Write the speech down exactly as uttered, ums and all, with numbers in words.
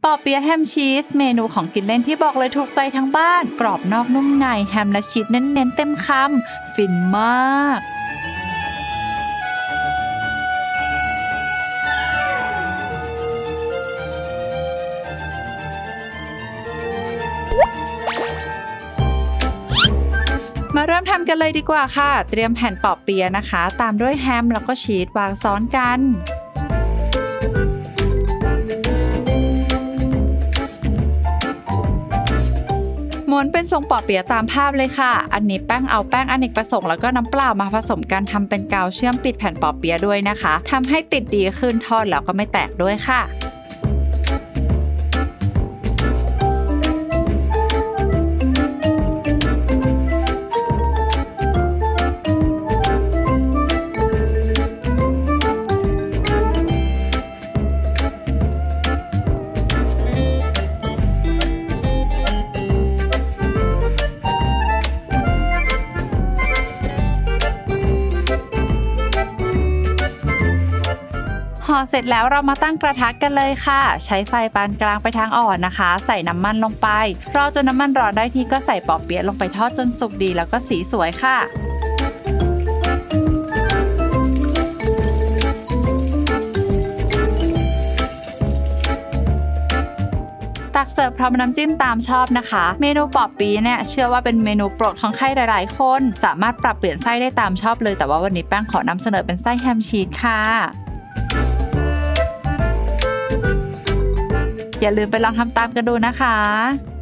ปอเปี๊ยะแฮมชีสเมนูของกินเล่นที่บอกเลยถูกใจทั้งบ้านกรอบนอกนุ่มในแฮมและชีสเน้นๆเต็มคำฟินมากมาเริ่มทำกันเลยดีกว่าค่ะเตรียมแผ่นปอเปี๊ยะนะคะตามด้วยแฮมแล้วก็ชีสวางซ้อนกันม้วนเป็นทรงปอเปี๊ยะตามภาพเลยค่ะอันนี้แป้งเอาแป้งอเนกประสงค์แล้วก็น้ำเปล่ามาผสมกันทำเป็นกาวเชื่อมปิดแผ่นปอเปี๊ยะด้วยนะคะทำให้ติดดีขึ้นทอดแล้วก็ไม่แตกด้วยค่ะห่อเสร็จแล้วเรามาตั้งกระทะกันเลยค่ะใช้ไฟปานกลางไปทางอ่อนนะคะใส่น้ำมันลงไปรอจนน้ำมันร้อนได้ที่ก็ใส่ปอเปี๊ยะลงไปทอดจนสุกดีแล้วก็สีสวยค่ะตักเสิร์ฟพร้อมน้ำจิ้มตามชอบนะคะเมนูปอเปี๊ยะเนี่ยเชื่อว่าเป็นเมนูโปรดของใครหลายๆคนสามารถปรับเปลี่ยนไส้ได้ตามชอบเลยแต่ว่าวันนี้แป้งขอนำเสนอเป็นไส้แฮมชีสค่ะอย่าลืมไปลองทำตามกันดูนะคะ